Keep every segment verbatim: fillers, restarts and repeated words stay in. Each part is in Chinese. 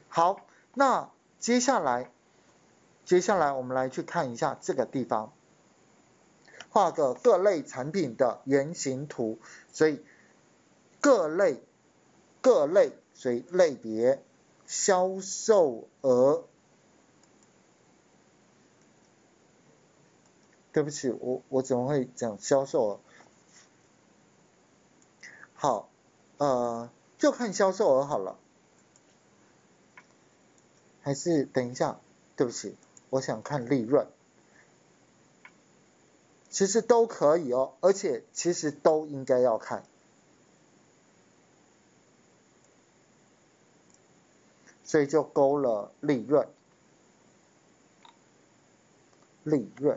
好，那接下来，接下来我们来去看一下这个地方，画个各类产品的原型图。所以各类各类，所以类别销售额。对不起，我我怎么会讲销售额？好，呃，就看销售额好了。还是等一下，对不起，我想看利润。其实都可以哦，而且其实都应该要看。所以就勾了利润，利润。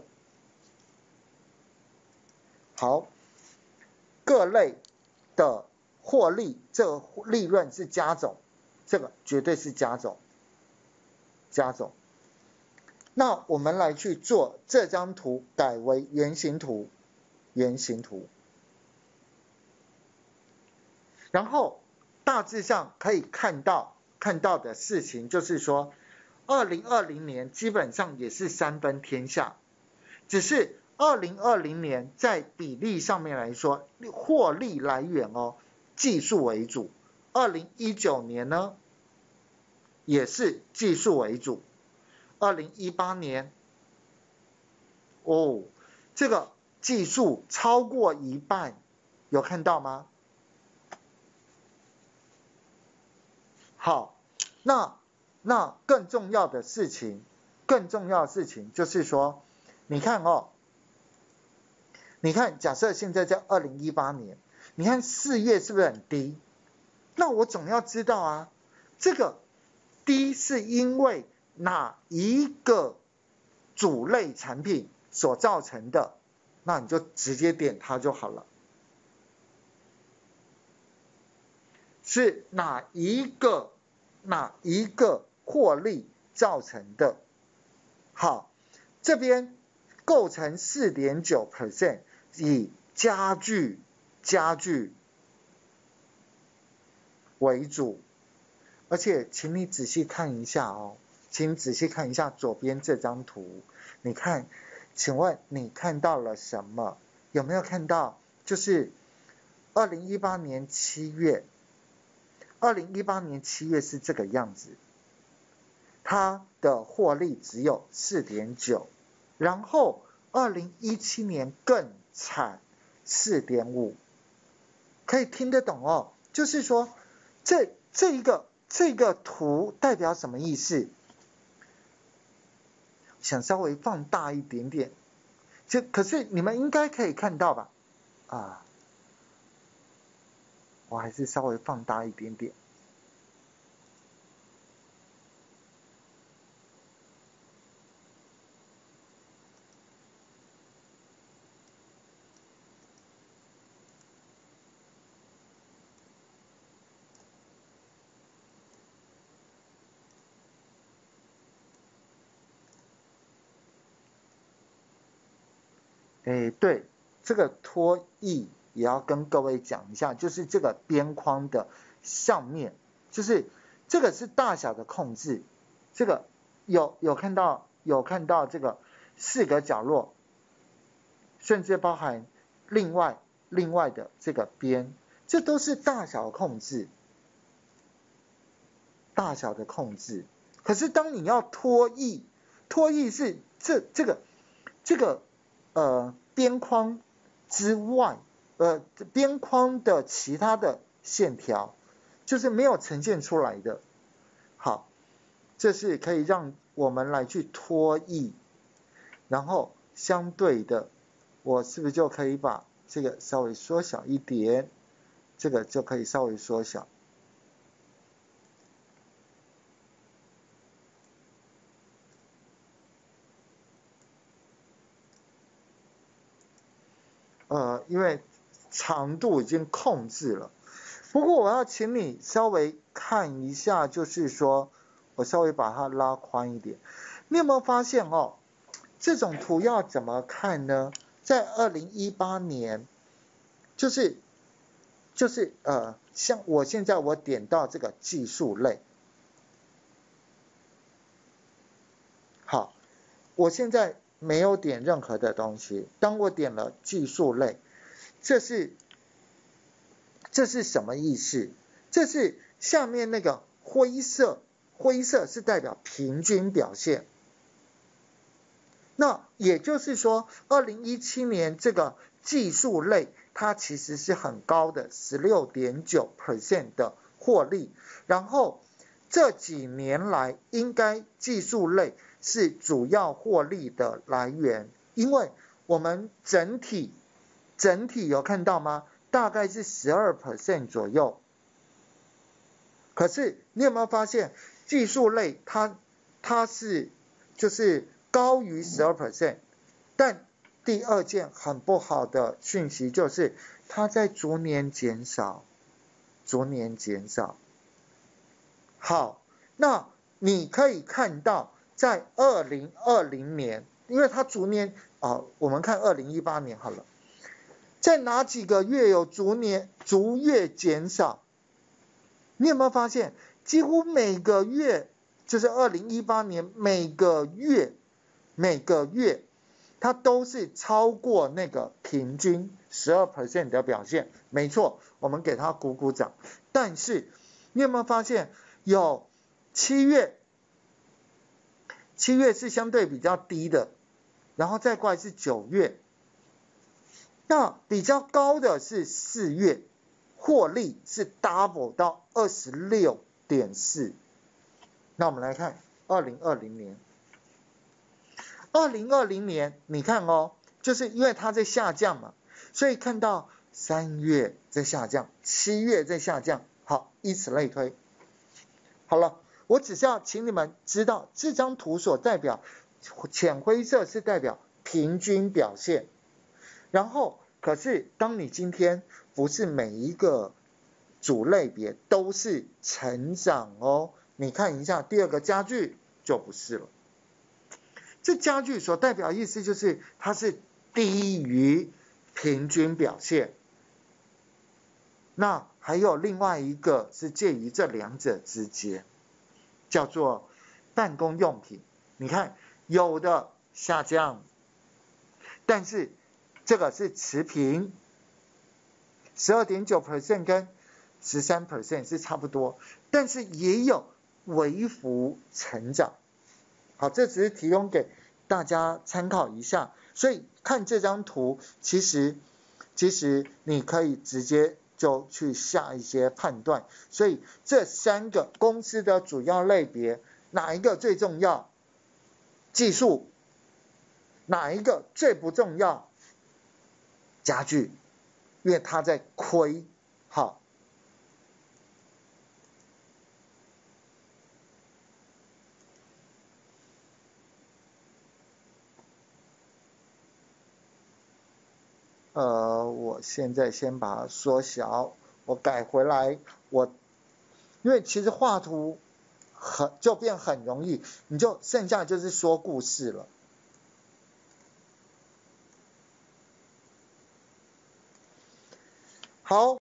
好，各类的获利，这个利润是加总，这个绝对是加总，加总。那我们来去做这张图改为原型图，原型图。然后大致上可以看到看到的事情就是说，二零二零年基本上也是三分天下，只是二零二零年在比例上面来说，获利来源哦，技术为主。二零一九年呢，也是技术为主。二零一八年，哦，这个技术超过一半，有看到吗？好，那那更重要的事情，更重要的事情就是说，你看哦，你看，假设现在在二零一八年，你看四月是不是很低？那我总要知道啊，这个低是因为哪一个主类产品所造成的，那你就直接点它就好了。是哪一个哪一个获利造成的？好，这边构成 百分之四点九， 以家具家具为主。而且请你仔细看一下哦，请你仔细看一下左边这张图，你看，请问你看到了什么？有没有看到？就是二零一八年七月，二零一八年七月是这个样子，它的获利只有 百分之四点九， 然后二零一七年更惨 四点五， 可以听得懂哦，就是说这这一个这个图代表什么意思？想稍微放大一点点，就可是你们应该可以看到吧？啊，我还是稍微放大一点点。哎，对，这个拖曳也要跟各位讲一下，就是这个边框的上面，就是这个是大小的控制，这个有有看到有看到这个四个角落，甚至包含另外另外的这个边，这都是大小控制，大小的控制。可是当你要拖曳，拖曳是这这个这个。呃，边框之外，呃，边框的其他的线条，就是没有呈现出来的。好，这是可以让我们来去拖曳，然后相对的，我是不是就可以把这个稍微缩小一点？这个就可以稍微缩小。呃，因为长度已经控制了，不过我要请你稍微看一下，就是说我稍微把它拉宽一点。你有没有发现哦？这种图要怎么看呢？在二零一八年，就是就是呃，像我现在我点到这个技术类， 我现在没有点任何的东西，当我点了技术类，这是这是什么意思？这是下面那个灰色，灰色是代表平均表现。那也就是说，二零一七年这个技术类它其实是很高的 百分之十六点九 的获利，然后这几年来应该技术类是主要获利的来源，因为我们整体整体有看到吗？大概是 百分之十二 左右。可是你有没有发现技术类它它是就是高于 百分之十二， 但第二件很不好的讯息就是它在逐年减少，逐年减少。好，那你可以看到在二零二零年，因为它逐年啊，我们看二零一八年好了，在哪几个月有逐年逐月减少？你有没有发现，几乎每个月，就是二零一八年每个月每个月，它都是超过那个平均 百分之十二 的表现。没错，我们给它鼓鼓掌。但是你有没有发现，有七月，七月是相对比较低的，然后再过来是九月，那比较高的是四月。获利是 double 到 二十六点四。 那我们来看二零二零年，二零二零年你看哦，就是因为它在下降嘛，所以看到三月在下降，七月在下降，好，以此类推。好了，我只是要请你们知道，这张图所代表浅灰色是代表平均表现，然后可是当你今天不是每一个主类别都是成长哦，你看一下第二个家具就不是了。这家具所代表意思就是它是低于平均表现。那还有另外一个是介于这两者之间，叫做办公用品。你看有的下降，但是这个是持平， 百分之十二点九 跟 百分之十三 是差不多，但是也有微幅成长。好，这只是提供给大家参考一下。所以看这张图，其实其实你可以直接就去下一些判断。所以这三个公司的主要类别，哪一个最重要？技术。哪一个最不重要？家具，因为它在亏。好，呃，我现在先把它缩小，我改回来，我因为其实画图很就变很容易，你就剩下就是说故事了。好。